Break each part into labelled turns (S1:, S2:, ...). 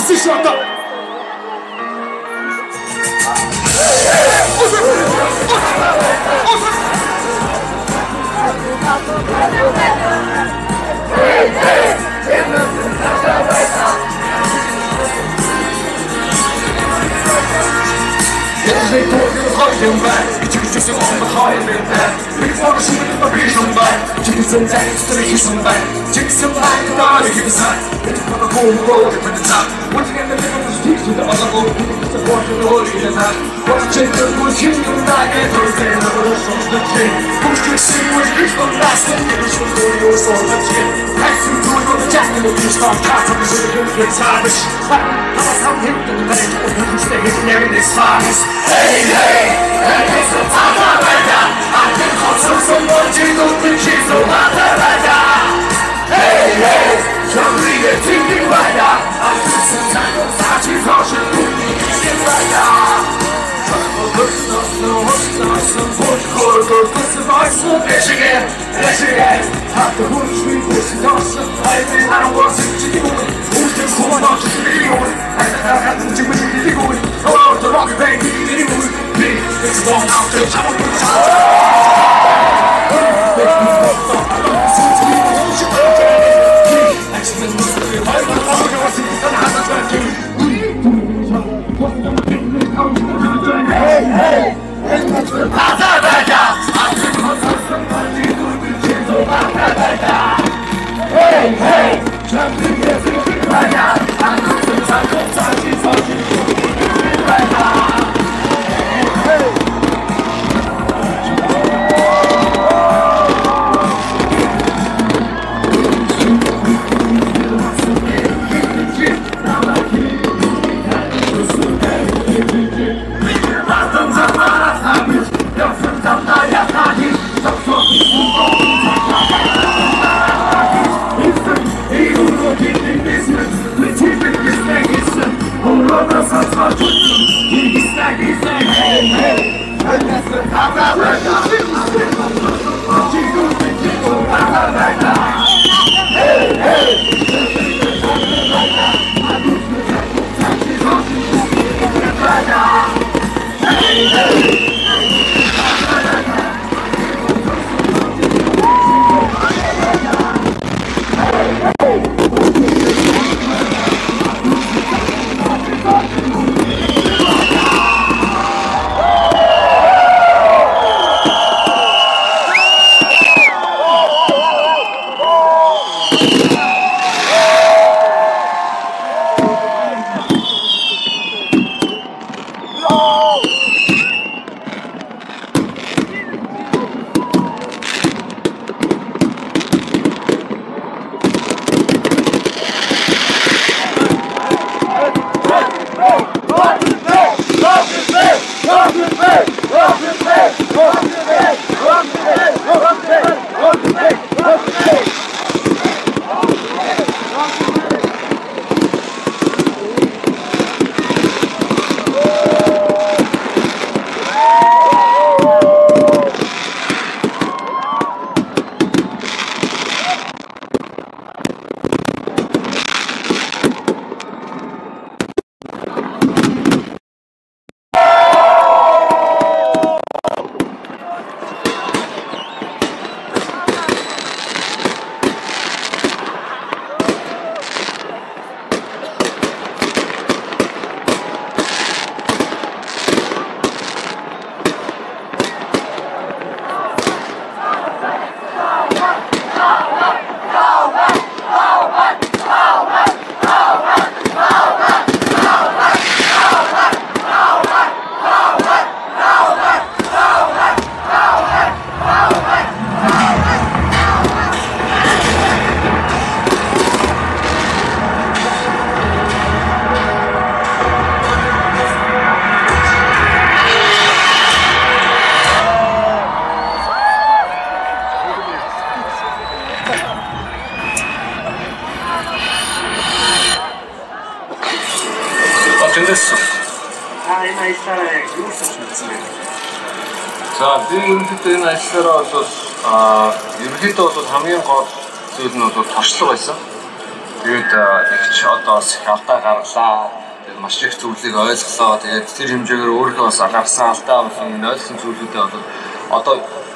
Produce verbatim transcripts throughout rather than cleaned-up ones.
S1: 있을 수 없다. They thought you were holding back. You took just on behind me back. We want to see the vision back. You can send that to the vision back. Take some light, God, give us that. It's on the whole road from the top. Once again, the middle was deep to the other road. It's the one to the holy in the top. What's the change that was human and I can't understand the revolution's the king. Who's to see what is the last thing? It was your story, your soul, the skin. Passing through the jack and the beast on top of the city. It's Irish. I was out here in the night. I'm staying there in this fire. Hey, hey, hey, it's the Papa Raja. I can control someone to go to kiss the Papa Raja. Hey, hey, somebody is thinking right now. I'm just a time of touching caution. Thinking right now. Looking up, no, looking up, some push, go, go, go, to my soul. Michigan, Michigan. Half the hood street, this is awesome. I think I don't want to see you. Who's this cool, not just to be going. I think I have to do what you be going. Oh, the rocket baby, you know me. It's long out there, I'm a good time. Hey, hey, it's the Pata Raja. I think I'm somebody who will change the Pata Raja. Hey, hey, jumping is in Raja. I think the time of time is on Raja.
S2: 됐어. За би ерөнхийдөө энэ ажлаараа бол ерөнхийдөө бол хамгийн гол зүйл нь бол туршлага байсан.
S1: Тэгээд их ч одоо бас их алдаа гаргалаа. Тэгээд маш их зүйлийг ойлголоо. Тэгээд тэр хэмжээгээр өөрийнхөө бас гаргасан алдаа болсон энэ ойлгосон зүйлүүдээ одоо одоо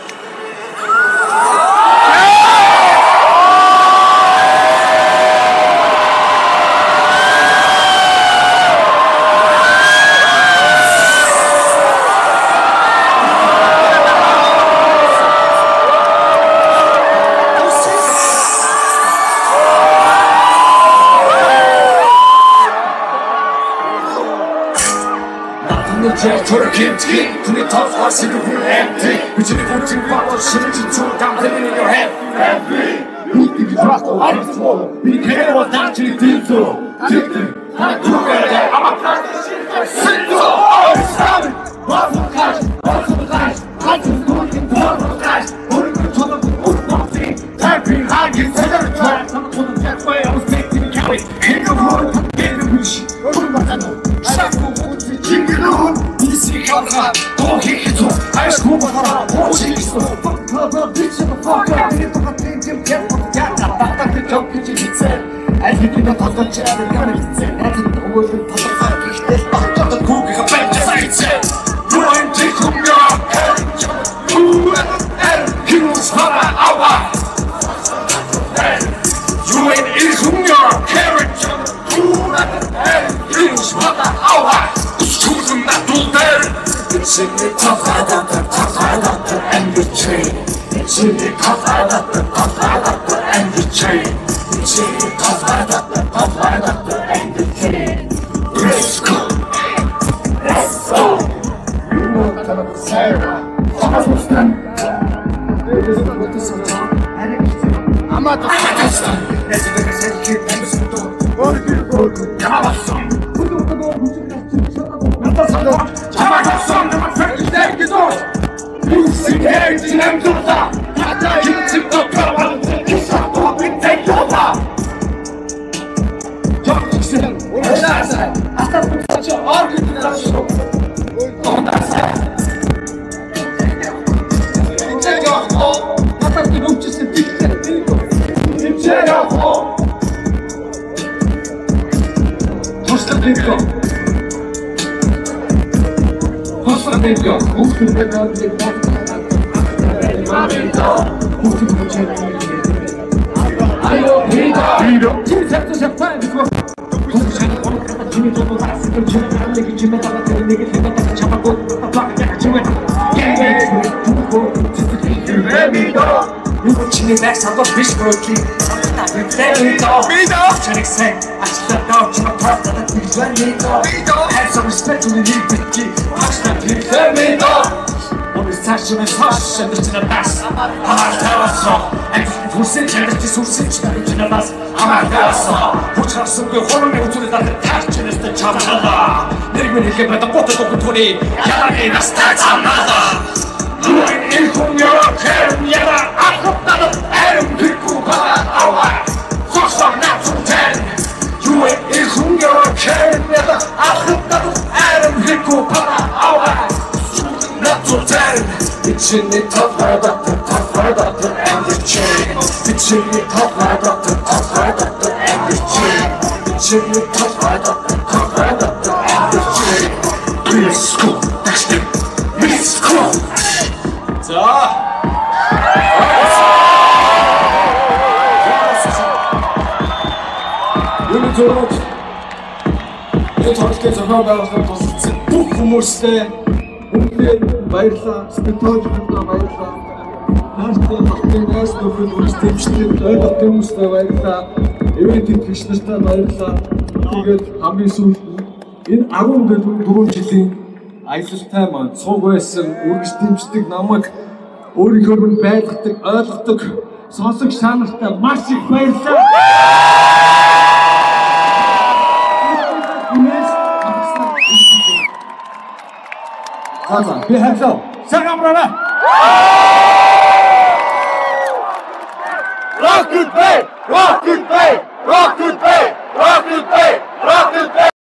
S1: 저를 김치 눈이 더 사시는 후 empty 위치를 보지 마고 심지 초강 들리는 your head every 웃기기 좋았고 알았어 미케와 당신이 딜도 딜도 다 죽어야 아마 다시 신도 싸움 와서까지 와서까지 같은 돈이 돌아가지 우리는 저도 웃었지 달팽이하게 세상을 좋아해 저는 제거에 어색한 캐리 행동으로 바뀌는 위치 우리만도 샤고 웃지 jingle 이시 강한 도희도 알고 봐라 오직 있어 펑크가 미치는 펑크가 이 똑같은 지금 개포도 약간 딱딱한 정규지 이제 알기가 더 덧자를 가는 이제 나도 오늘 더 덧자를 이제 빡짝한 고개가 뺏겨서 이제 유엔지 공격해 유엔 힘으로 아와 유엔 일공격 캐릭터 유엔 힘으로 아와 Choosing not to dare. It's in the tough I got the tough I got the and the chain. It's in the tough I got the tough I got the and the chain. It's in the tough I got the tough I got the and the chain. Let's go. Let's go. You want to say Kazakhstan. I'm at the Kazakhstan. Let's go. Let's keep them all the Kazakhstan. 자막았어 내가 펼칠 기도 무식해 진행도다 가자 일찍도 펴봤는데 기사도 밑에 펴봐 정직생 올라서 아까 부서져 어린이라서 떠나서 인체적으로 아까도 멈추신 빅세 들고 인체적으로 도시도 들고 Amigo, 웃긴 배너지 맘이다 웃긴 배너지 아유 비다 비다 진짜도 샤파이고 동생은 오늘 갖다 주면 저도 알았으면 주면 안 내기 주면 다가 되는 얘기 생각하다 잡아고 아빠가 내가 주면 예예 두고 진짜 그래 믿어 이거 친히 내사도 비스포티 나는 때리도 믿어 전액생 아직도 넣지만 더다는 뒤전 믿어 믿어 Have some respect to the new bitch 확실한 뒤전 믿어 오늘 사실은 사실 늦지는 않았어 아마 되었어 앵콜 불신 잘됐지 소신 지나를 지나봤어 아마 되었어 부처럼 쓴그 호롱의 우투를 다들 탈진했을 때 참아라 내리면 이렇게 배다 꽂아도 그 돈이 야당이 나 스타일 참아다 누구인 일공여러 개름 야당 아깝다는 애름 듣고 받아와 속상 나중된 유엔 일공여러 개름 야당 아깝다는 애름 듣고 받아와 속상 나중된 미친 이 턱발같은 턱발같은 앵글체인 미친 이 턱발같은 턱발같은 앵글체인 미친 이 턱발같은 턱발같은 앵글체인 미스코 다시 미스코 자 여기 저런 이 저렇게 전화가서 도스치 бүх хүмүүстэй үнэхээр баярлалаа. Спектакль хийхдээ баярлалаа. Наастай багтын газ нөхөд үргэлжлүүлж ойлгох хүмүүстэй баярлалаа. Ивэнтийн гишнэртэй баярлалаа. Тэгээд хамгийн сүүлд энэ арван дөрвөн жилийн аялалтай маань цуг байсан үргэлжлүүлдэг намайг өөрийнхөө нь байлгадаг, ойлгодог сонсогч та нартай маш их баярлалаа. Hasan, bir hafta. Sen kamera. Rock it, babe. Rock it, babe. Rock it, babe. Rock it, babe. Rock it, babe.